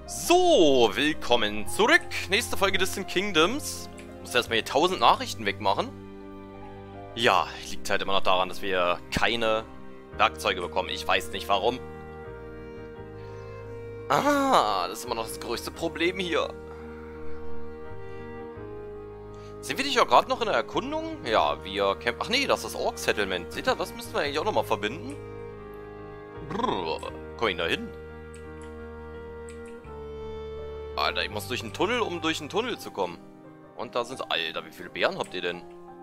So, willkommen zurück. Nächste Folge Distant Kingdoms. Muss erstmal hier 1000 Nachrichten wegmachen. Ja, liegt halt immer noch daran, dass wir keine Werkzeuge bekommen. Ich weiß nicht warum. Ah, das ist immer noch das größte Problem hier. Sind wir nicht auch gerade noch in der Erkundung? Ja, wir campen... Ach nee, das ist das Orc Settlement. Seht ihr, das müssten wir eigentlich auch nochmal verbinden. Brrr, komm ich da hin? Alter, ich muss durch einen Tunnel, um durch einen Tunnel zu kommen. Und da sind... Alter, wie viele Beeren habt ihr denn?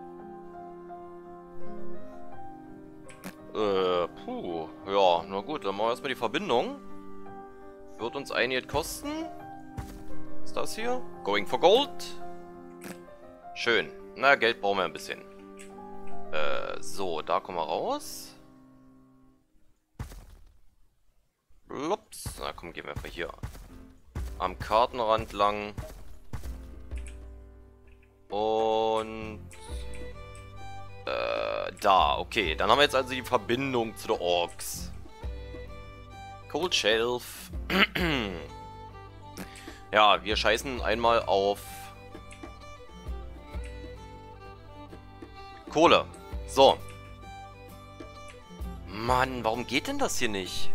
Puh. Ja, na gut, dann machen wir erstmal die Verbindung. Wird uns einiges kosten. Was ist das hier? Going for Gold. Schön. Na, Geld brauchen wir ein bisschen. So, da kommen wir raus. Blups. Na komm, gehen wir einfach hier am Kartenrand lang. Und da, okay. Dann haben wir jetzt also die Verbindung zu den Orks. Cold Shelf. Ja, wir scheißen einmal auf Kohle. So. Mann, warum geht denn das hier nicht?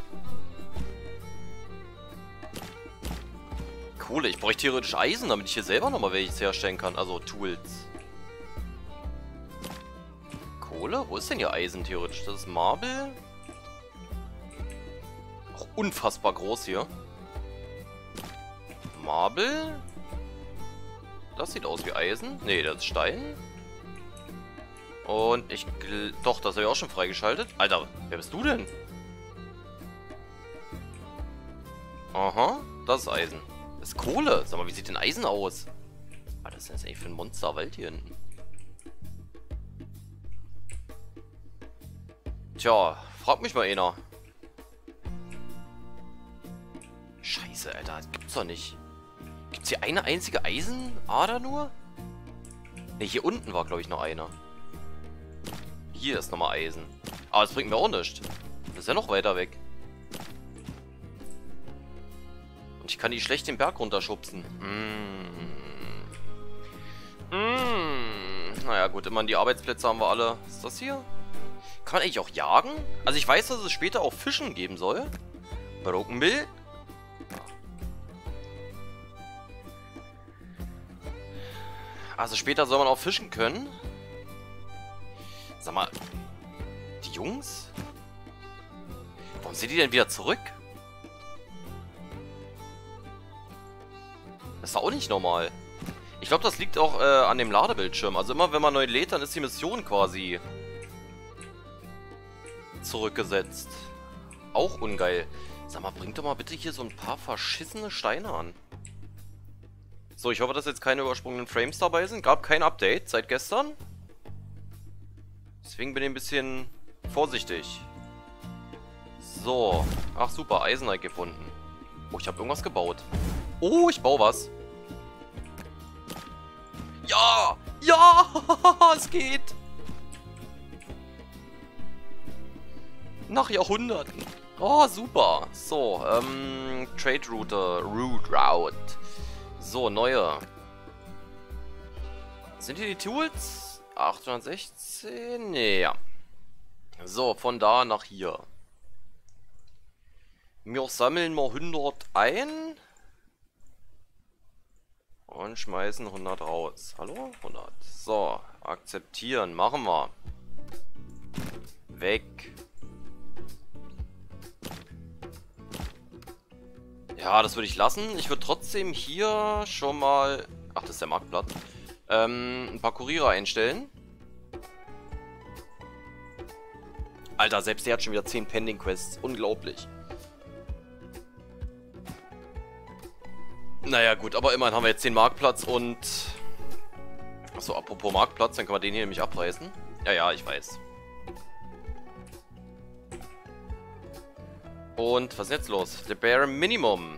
Kohle, ich bräuchte theoretisch Eisen, damit ich hier selber nochmal welches herstellen kann. Also Tools. Kohle? Wo ist denn hier Eisen theoretisch? Das ist Marble. Auch unfassbar groß hier. Marble. Das sieht aus wie Eisen. Ne, das ist Stein. Und ich... Doch, das habe ich auch schon freigeschaltet. Alter, wer bist du denn? Aha, das ist Eisen. Das ist Kohle. Sag mal, wie sieht denn Eisen aus? Was ist denn das eigentlich für ein Monsterwald hier hinten? Tja, frag mich mal einer. Scheiße, Alter, das gibt's doch nicht. Gibt's hier eine einzige Eisenader nur? Ne, hier unten war, glaube ich, noch einer. Hier ist nochmal Eisen. Aber das bringt mir auch nichts. Das ist ja noch weiter weg. Und ich kann die schlecht den Berg runterschubsen. Naja, gut, immerhin die Arbeitsplätze haben wir alle. Was ist das hier? Kann man eigentlich auch jagen? Also ich weiß, dass es später auch Fischen geben soll. Broken Bill. Also später soll man auch fischen können. Sag mal, die Jungs? Warum sind die denn wieder zurück? Das ist auch nicht normal. Ich glaube, das liegt auch an dem Ladebildschirm. Also immer wenn man neu lädt, dann ist die Mission quasi zurückgesetzt. Auch ungeil. Sag mal, bringt doch mal bitte hier so ein paar verschissene Steine an. So, ich hoffe, dass jetzt keine übersprungenen Frames dabei sind. Gab kein Update seit gestern. Deswegen bin ich ein bisschen vorsichtig. So. Ach super, Eisenite gefunden. Oh, ich habe irgendwas gebaut. Oh, ich baue was. Ja! Ja! Es geht! Nach Jahrhunderten. Oh, super. So, Trade Route. So, neue. Sind hier die Tools? 816? Nee, ja. So, von da nach hier. Wir sammeln mal 100 ein. Und schmeißen 100 raus. Hallo? 100. So, akzeptieren. Machen wir. Weg. Ja, das würde ich lassen. Ich würde trotzdem hier schon mal... Ach, das ist der Marktplatz. Ein paar Kuriere einstellen. Alter, selbst der hat schon wieder 10 Pending Quests. Unglaublich. Naja, gut, aber immerhin haben wir jetzt den Marktplatz und... Achso, apropos Marktplatz, dann können wir den hier nämlich abreißen. Ja, ja, ich weiß. Und was ist jetzt los? The Bare Minimum.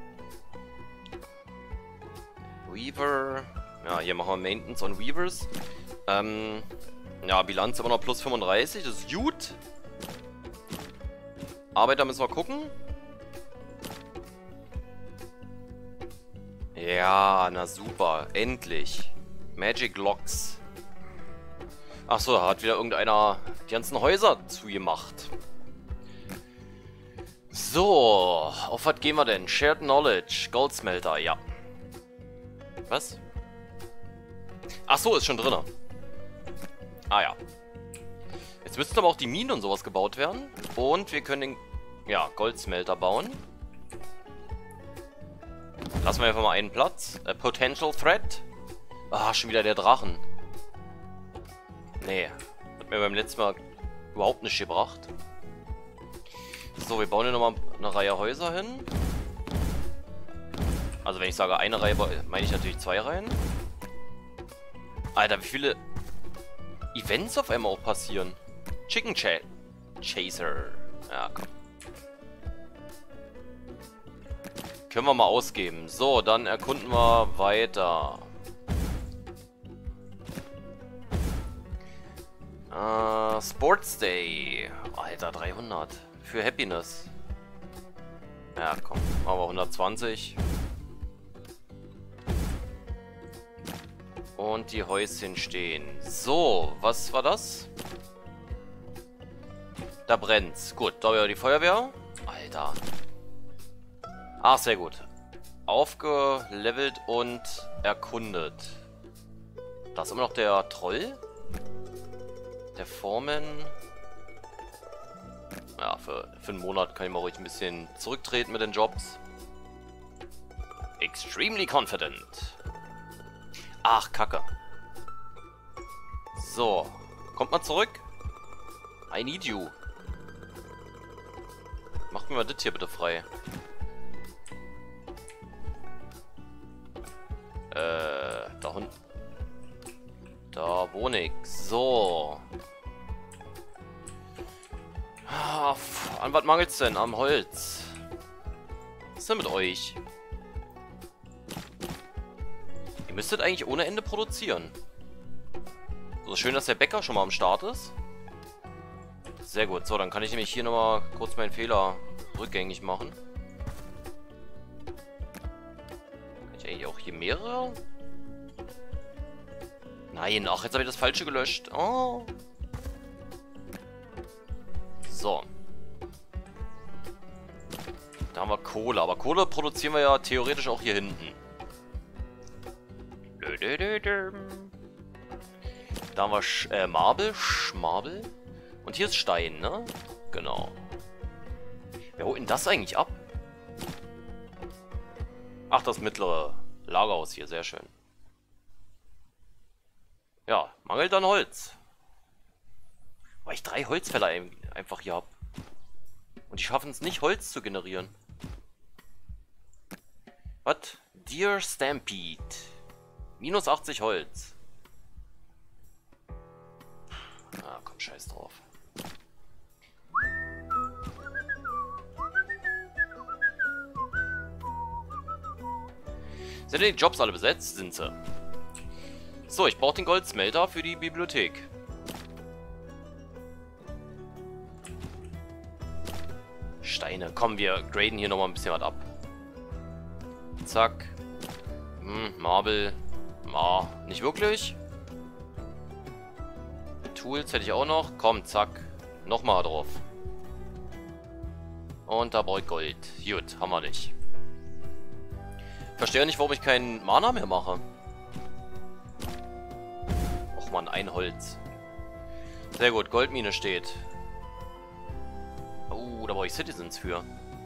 Weaver. Ja, hier machen wir Maintenance on Weavers. Ja, Bilanz immer noch plus 35. Das ist gut. Arbeiter müssen wir gucken. Ja, na super. Endlich. Magic Locks. Achso, da hat wieder irgendeiner die ganzen Häuser zugemacht. So, auf was gehen wir denn? Shared Knowledge, Goldsmelter, ja. Was? Achso, ist schon drin. Ah ja. Jetzt müssten aber auch die Minen und sowas gebaut werden. Und wir können den, ja, Goldsmelter bauen. Lassen wir einfach mal einen Platz. A Potential Threat. Ah, schon wieder der Drachen. Nee, hat mir beim letzten Mal überhaupt nichts gebracht. So, wir bauen hier nochmal eine Reihe Häuser hin. Also wenn ich sage eine Reihe, meine ich natürlich 2 Reihen. Alter, wie viele Events auf einmal auch passieren. Chicken Chaser. Ja, komm. Können wir mal ausgeben. So, dann erkunden wir weiter. Sports Day. Alter, 300. Für Happiness. Ja, komm. Machen wir 120. Und die Häuschen stehen. So, was war das? Da brennt's. Gut, da wäre die Feuerwehr. Alter. Ach, sehr gut. Aufgelevelt und erkundet. Da ist immer noch der Troll. Der Foreman. Ja, für einen Monat kann ich mal ruhig ein bisschen zurücktreten mit den Jobs. Extremely confident. Ach, Kacke. So. Kommt mal zurück. I need you. Macht mir mal das hier bitte frei. Da unten. Da wohne ich. So. An was mangelt's denn? Am Holz. Was ist denn mit euch? Ihr müsstet eigentlich ohne Ende produzieren. So schön, dass der Bäcker schon mal am Start ist. Sehr gut. So, dann kann ich nämlich hier nochmal kurz meinen Fehler rückgängig machen. Kann ich eigentlich auch hier mehrere? Nein, ach, jetzt habe ich das Falsche gelöscht. Oh. So. Da haben wir Kohle. Aber Kohle produzieren wir ja theoretisch auch hier hinten. Da haben wir Marble. Und hier ist Stein, ne? Genau. Wer holt denn das eigentlich ab? Ach, das mittlere Lagerhaus hier. Sehr schön. Ja, mangelt an Holz. Weil ich 3 Holzfäller einfach hier habe. Und die schaffen es nicht, Holz zu generieren. Was? Deer Stampede. Minus 80 Holz. Ah, komm, scheiß drauf. Sind die Jobs alle besetzt? Sind sie. So, ich brauche den Goldsmelter für die Bibliothek. Steine. Komm, wir graden hier nochmal ein bisschen was ab. Zack. Marble. Nicht wirklich. Tools hätte ich auch noch. Komm, zack. Nochmal drauf. Und da brauche ich Gold. Gut, haben wir nicht. Verstehe nicht, warum ich keinen Mana mehr mache. Och man, ein Holz. Sehr gut, Goldmine steht. Oh, da brauche ich Citizens für.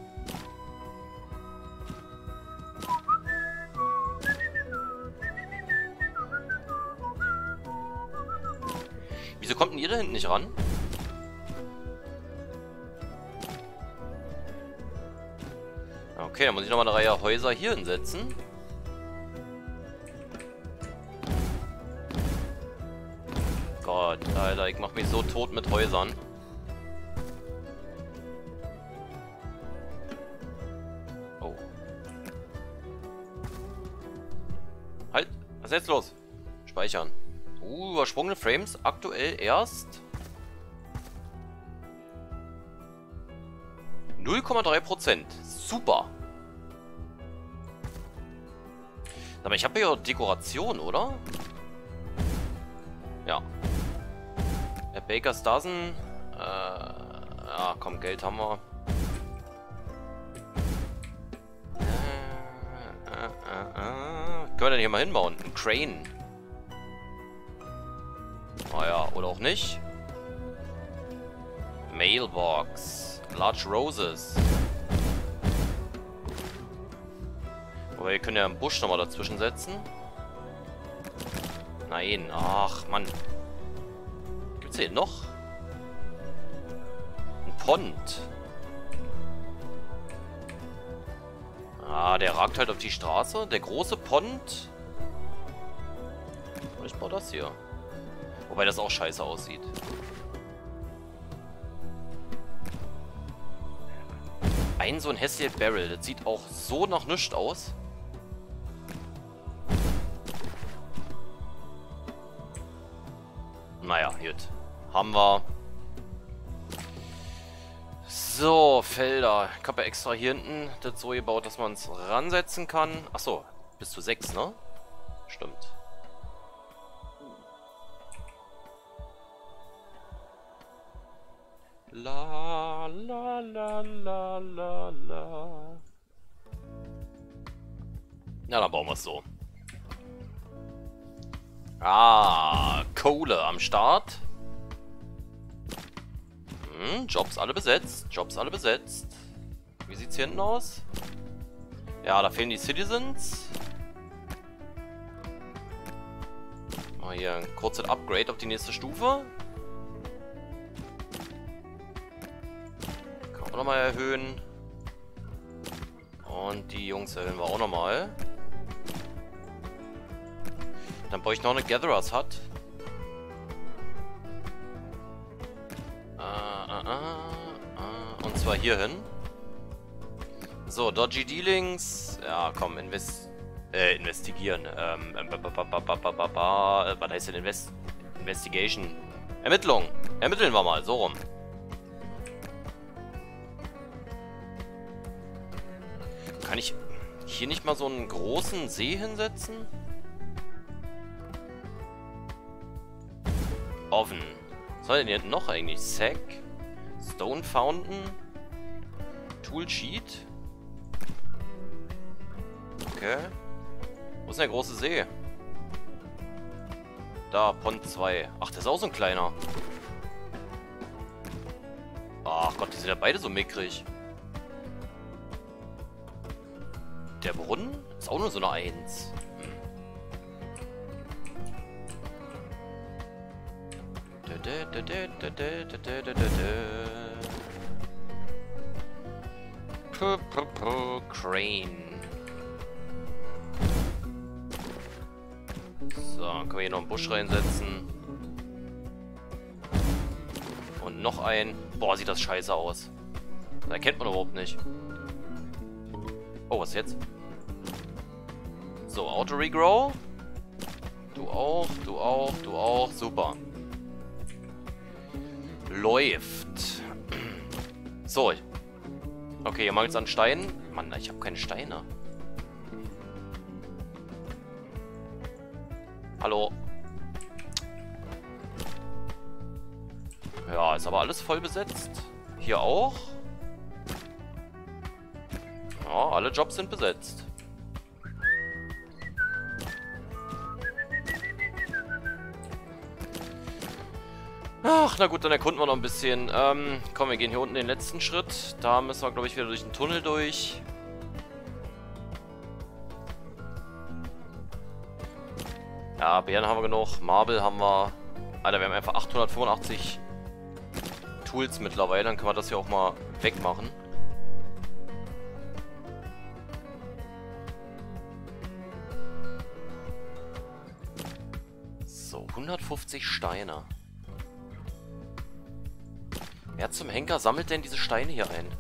Wieso kommt denn ihr da hinten nicht ran? Okay, dann muss ich nochmal eine Reihe Häuser hier hinsetzen. Gott, Alter, ich mach mich so tot mit Häusern. Oh. Halt, was ist jetzt los? Speichern. Übersprungene Frames aktuell erst 0,3%. Super. Aber ich habe hier Dekoration, oder? Ja. Der Baker's Dozen. Ja, komm, Geld haben wir. Können wir denn hier mal hinbauen? Ein Crane. Naja, oder auch nicht. Mailbox. Large Roses. Aber wir können ja einen Busch nochmal dazwischen setzen. Nein, ach Mann. Gibt's hier noch? Ein Pond. Ah, der ragt halt auf die Straße. Der große Pond. Ich baue das hier. Wobei das auch scheiße aussieht. So ein hässliches Barrel. Das sieht auch so nach nichts aus. Naja, gut. Haben wir. So, Felder. Ich habe ja extra hier hinten das so gebaut, dass man es ransetzen kann. Achso, bis zu 6, ne? Stimmt. La la la la la la. Ja, dann bauen wir es so. Ah, Kohle am Start. Jobs alle besetzt. Jobs alle besetzt. Wie sieht's hier hinten aus? Ja, da fehlen die Citizens. Mal hier ein kurzes Upgrade auf die nächste Stufe. Kann man nochmal erhöhen. Und die Jungs erhöhen wir auch nochmal. Dann brauche ich noch eine Gatherers Hut. Und zwar hier hin. So, Dodgy Dealings. Ja, komm, investigieren. Was heißt denn Investigation? Ermittlung. Ermitteln wir mal, so rum. Kann ich hier nicht mal so einen großen See hinsetzen? Oven. Was soll denn hier noch eigentlich? Sack. Stone Fountain. Tool Sheet. Okay. Wo ist denn der große See? Da, Pond 2. Ach, das ist auch so ein kleiner. Ach Gott, die sind ja beide so mickrig. Der Brunnen ist auch nur so eine 1. Crane. So, können wir hier noch einen Busch reinsetzen. Und noch ein. Boah, sieht das scheiße aus. Das erkennt man überhaupt nicht. Oh, was jetzt? So, Auto Regrow. Du auch, du auch, du auch. Super. Läuft. So. Okay, hier mangelt es an Steinen. Mann, ich habe keine Steine. Hallo. Ja, ist aber alles voll besetzt. Hier auch. Ja, alle Jobs sind besetzt. Ach, na gut, dann erkunden wir noch ein bisschen. Komm, wir gehen hier unten den letzten Schritt. Da müssen wir, glaube ich, wieder durch den Tunnel durch. Ja, Beeren haben wir genug. Marble haben wir. Alter, wir haben einfach 885 Tools mittlerweile. Dann können wir das hier auch mal wegmachen. So, 150 Steine. Wer zum Henker sammelt denn diese Steine hier ein?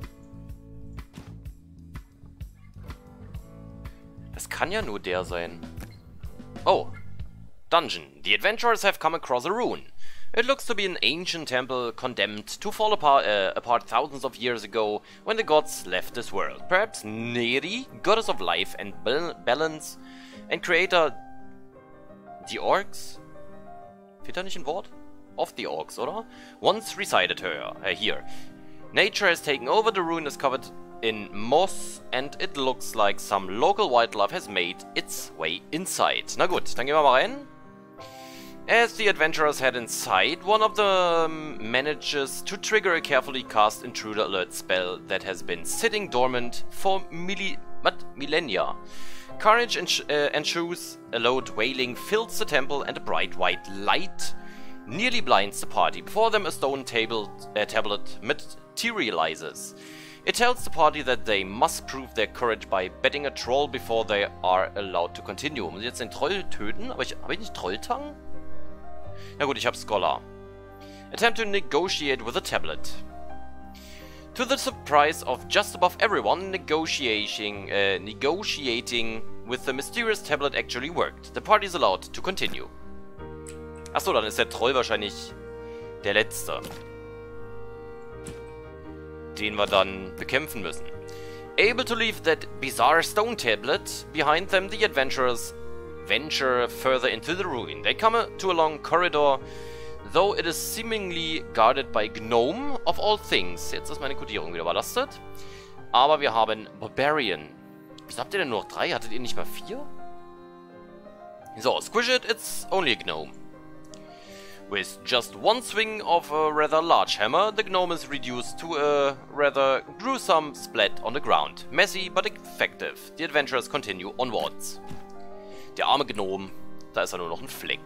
Das kann ja nur der sein. Oh. Dungeon. The adventurers have come across a rune. It looks to be an ancient temple condemned to fall apart thousands of years ago when the gods left this world. Perhaps Neri, goddess of life and balance, and creator the Orcs? Fehlt da nicht ein Wort? Of the Orcs, oder? Once resided here. Nature has taken over, the ruin is covered in moss, and it looks like some local wildlife has made its way inside. Na gut, dann gehen wir mal rein. As the adventurers head inside, one of them manages to trigger a carefully cast intruder alert spell that has been sitting dormant for millennia. Carnage ensues, a loud wailing fills the temple, and a bright white light nearly blinds the party. Before them a stone tablet materializes. It tells the party that they must prove their courage by betting a troll before they are allowed to continue. Muss ich jetzt den Troll töten? Habe ich nicht Trolltang? Na gut, ich habe Scholar. Attempt to negotiate with the tablet. To the surprise of just above everyone, negotiating with the mysterious tablet actually worked. The party is allowed to continue. Achso, dann ist der Troll wahrscheinlich der letzte, den wir dann bekämpfen müssen. Able to leave that bizarre stone tablet behind them, the adventurers venture further into the ruin. They come to a long corridor, though it is seemingly guarded by Gnome of all things. Jetzt ist meine Kodierung wieder überlastet. Aber wir haben Barbarian. Wieso habt ihr denn nur noch 3? Hattet ihr nicht mal 4? So, Squished, it's only a Gnome. With just one swing of a rather large hammer, the gnome is reduced to a rather gruesome splat on the ground. Messy, but effective. The adventurers continue onwards. Der arme Gnome, da ist er nur noch ein Fleck.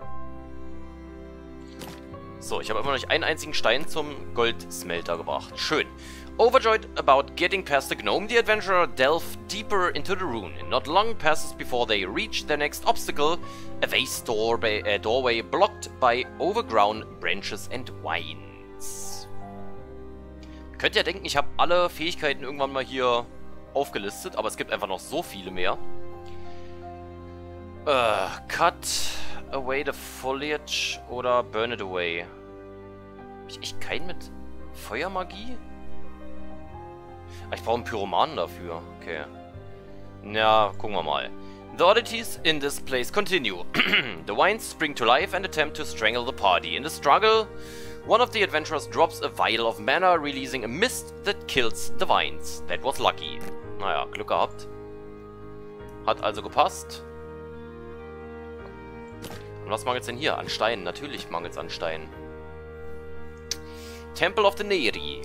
So, ich habe immer noch nicht einen einzigen Stein zum Goldsmelter gebracht. Schön. Overjoyed about getting past the gnome, the adventurer delve deeper into the ruin. Not long passes before they reach their next obstacle, a vast doorway blocked by overgrown branches and vines. Könnt ihr denken, ich habe alle Fähigkeiten irgendwann mal hier aufgelistet, aber es gibt einfach noch so viele mehr. Cut away the foliage oder burn it away. Hab ich echt keinen mit Feuermagie? Ich brauche einen Pyromanen dafür. Okay. Na, gucken wir mal. The oddities in this place continue. The vines spring to life and attempt to strangle the party. In the struggle, one of the adventurers drops a vial of mana, releasing a mist that kills the vines. That was lucky. Naja, Glück gehabt. Hat also gepasst. Und was mangelt es denn hier? An Steinen. Natürlich mangelt es an Steinen. Temple of the Neri.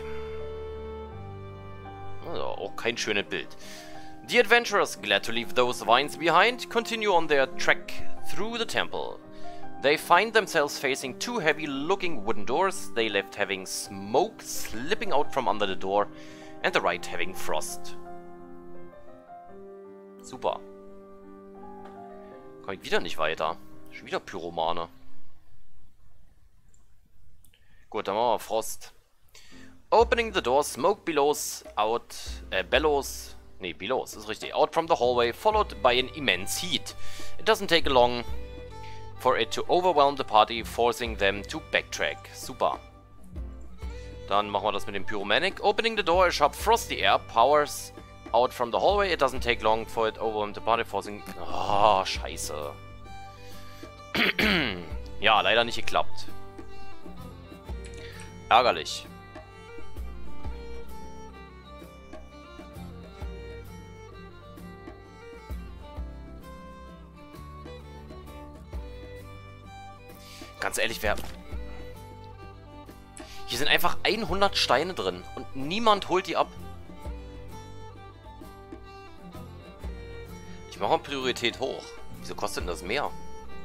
Also, auch kein schönes Bild. The adventurers, glad to leave those vines behind, continue on their trek through the temple. They find themselves facing two heavy-looking wooden doors, they left having smoke slipping out from under the door, and the right having frost. Super. Komm ich wieder nicht weiter. Schon wieder Pyromane. Gut, dann machen wir Frost. Opening the door, smoke bellows, ist richtig, out from the hallway, followed by an immense heat. It doesn't take long for it to overwhelm the party, forcing them to backtrack. Super. Dann machen wir das mit dem Pyromanic. Opening the door, a sharp frosty air powers out from the hallway. It doesn't take long for it to overwhelm the party, forcing... Oh, scheiße. Ja, leider nicht geklappt. Ärgerlich. Ganz ehrlich, hier sind einfach 100 Steine drin und niemand holt die ab. Ich mache mal Priorität hoch. Wieso kostet denn das mehr?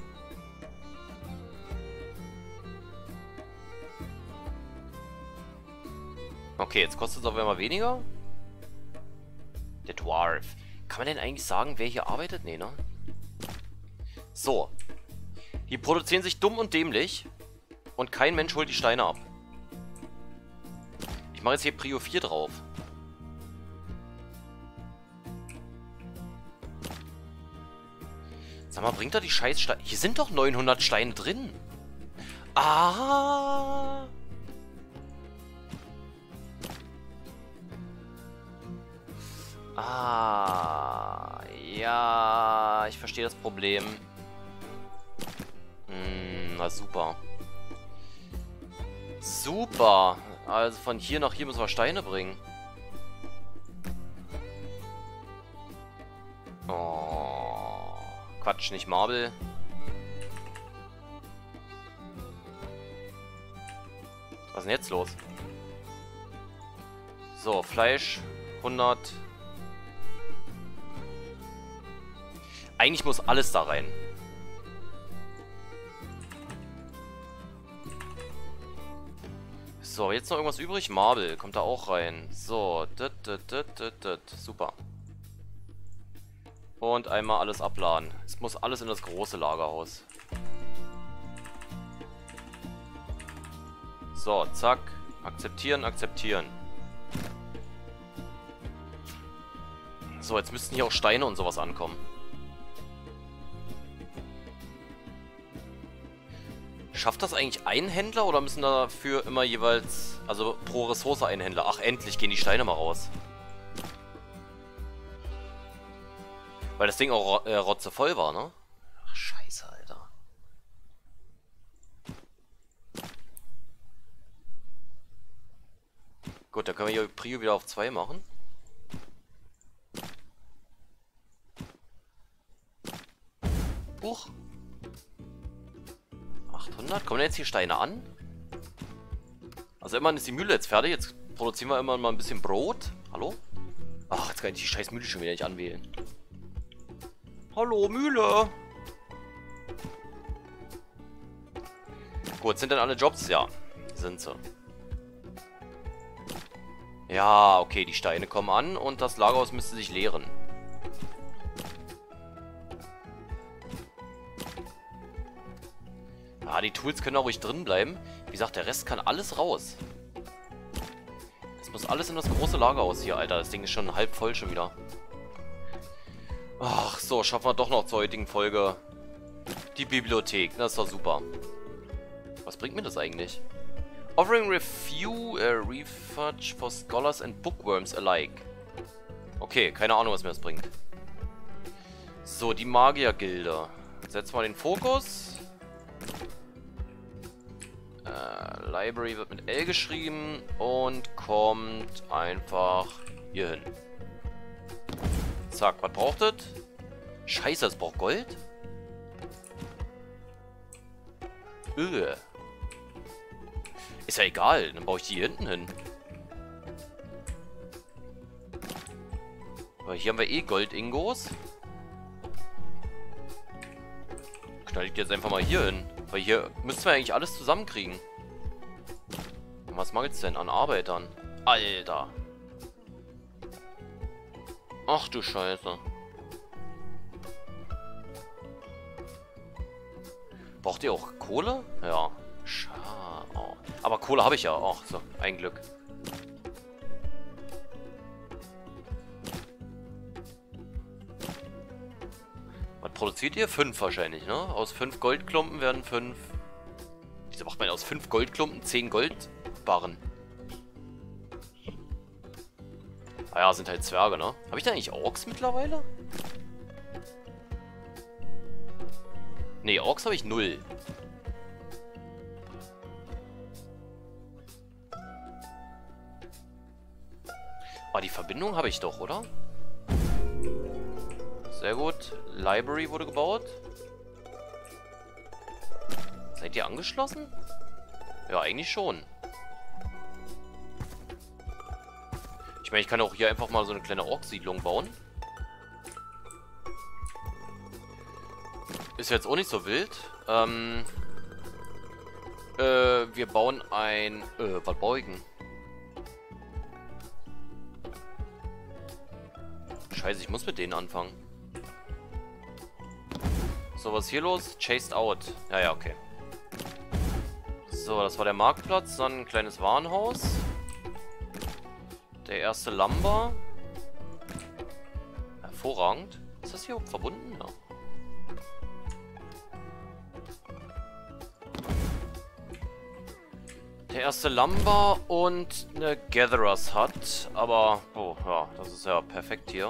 Okay, jetzt kostet es auf einmal weniger. Der Dwarf. Kann man denn eigentlich sagen, wer hier arbeitet? Nee, ne? So. Die produzieren sich dumm und dämlich. Und kein Mensch holt die Steine ab. Ich mache jetzt hier Prio 4 drauf. Sag mal, bringt da die scheiß Steine... Hier sind doch 900 Steine drin. Ah! Ah, ja, ich verstehe das Problem. Na super. Super. Also von hier nach hier müssen wir Steine bringen. Oh, Quatsch, nicht Marble. Was ist denn jetzt los? So, Fleisch 100. Eigentlich muss alles da rein. So, jetzt noch irgendwas übrig? Marble kommt da auch rein. So, super. Und einmal alles abladen. Es muss alles in das große Lagerhaus. So, zack. Akzeptieren, akzeptieren. So, jetzt müssten hier auch Steine und sowas ankommen. Schafft das eigentlich ein Händler oder müssen dafür immer jeweils, also pro Ressource ein Händler? Ach, endlich gehen die Steine mal raus. Weil das Ding auch rotzevoll war, ne? Ach, scheiße, Alter. Gut, dann können wir hier Prio wieder auf 2 machen. Huch. 800. Kommen jetzt hier Steine an? Also immerhin ist die Mühle jetzt fertig. Jetzt produzieren wir immer mal ein bisschen Brot. Hallo? Ach, jetzt kann ich die scheiß Mühle schon wieder nicht anwählen. Hallo, Mühle! Gut, sind denn alle Jobs? Ja, sind sie. Ja, okay, die Steine kommen an und das Lagerhaus müsste sich leeren. Ja, die Tools können auch ruhig drin bleiben. Wie gesagt, der Rest kann alles raus. Das muss alles in das große Lagerhaus hier, Alter. Das Ding ist schon halb voll schon wieder. Ach so, schaffen wir doch noch zur heutigen Folge die Bibliothek. Das ist doch super. Was bringt mir das eigentlich? Offering refuge for scholars and bookworms alike. Okay, keine Ahnung, was mir das bringt. So, die Magiergilde. Setzen wir den Fokus. Library wird mit L geschrieben und kommt einfach hier hin. Zack, was braucht das? Scheiße, es braucht Gold? Ist ja egal, dann baue ich die hier hinten hin. Weil hier haben wir eh Gold-Ingos. Knall ich die jetzt einfach mal hier hin. Weil hier müssten wir eigentlich alles zusammenkriegen. Und was mangelt's denn an Arbeitern? Alter. Ach du Scheiße. Braucht ihr auch Kohle? Ja. Schade. Oh. Aber Kohle habe ich ja. Ach so, ein Glück. Was produziert ihr? 5 wahrscheinlich, ne? Aus 5 Goldklumpen werden 5... Wieso macht man aus 5 Goldklumpen 10 Goldbarren? Ah ja, sind halt Zwerge, ne? Habe ich da eigentlich Orks mittlerweile? Ne, Orks habe ich 0. Ah, die Verbindung habe ich doch, oder? Sehr gut. Library wurde gebaut. Seid ihr angeschlossen? Ja, eigentlich schon. Ich meine, ich kann auch hier einfach mal so eine kleine Ork-Siedlung bauen. Ist jetzt auch nicht so wild. Wir bauen ein... was beugen? Scheiße, ich muss mit denen anfangen. So, was ist hier los? Chased out. Ja, ja, okay. So, das war der Marktplatz. Dann ein kleines Warenhaus. Der erste Lumber. Hervorragend. Ist das hier verbunden? Ja. Der erste Lumber und eine Gatherers Hut. Aber, oh, ja, das ist ja perfekt hier.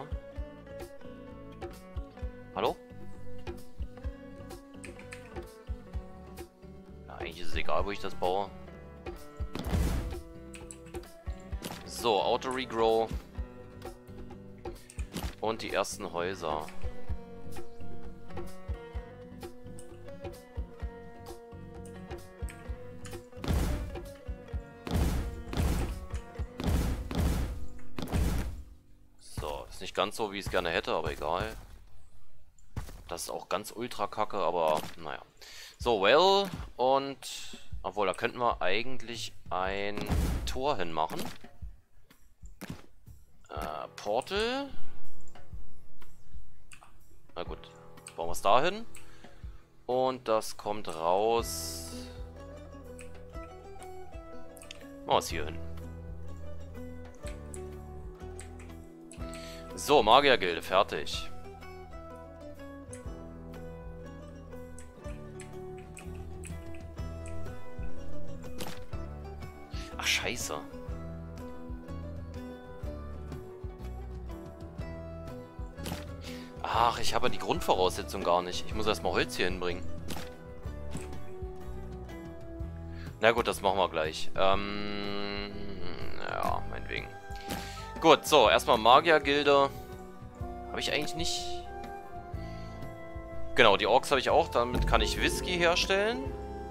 Hallo? Ja, eigentlich ist es egal, wo ich das baue. So, Auto Regrow. Und die ersten Häuser. So, ist nicht ganz so, wie ich es gerne hätte, aber egal. Das ist auch ganz ultra kacke, aber naja. So, well, und obwohl, da könnten wir eigentlich ein Tor hinmachen. Portal. Na gut, bauen wir es dahin. Und das kommt raus. Machen wir es hier hin. So, Magiergilde, fertig. Ach, scheiße. Ach, ich habe ja die Grundvoraussetzung gar nicht. Ich muss erstmal Holz hier hinbringen. Na gut, das machen wir gleich. Ja, meinetwegen. Gut, so, erstmal Magiergilde. Habe ich eigentlich nicht. Genau, die Orks habe ich auch. Damit kann ich Whisky herstellen.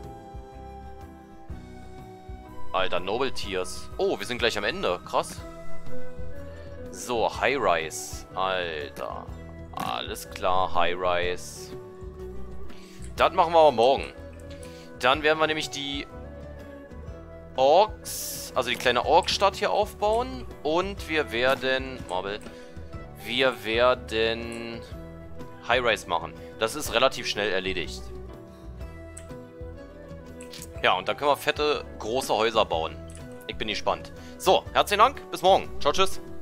Alter, Noble Tiers. Oh, wir sind gleich am Ende. Krass. So, High Rise. Alter. Alles klar, High Rise. Das machen wir aber morgen. Dann werden wir nämlich die Orks, also die kleine Orkstadt hier aufbauen. Und wir werden, wir werden High Rise machen. Das ist relativ schnell erledigt. Ja, und dann können wir fette, große Häuser bauen. Ich bin gespannt. So, herzlichen Dank. Bis morgen. Ciao, tschüss.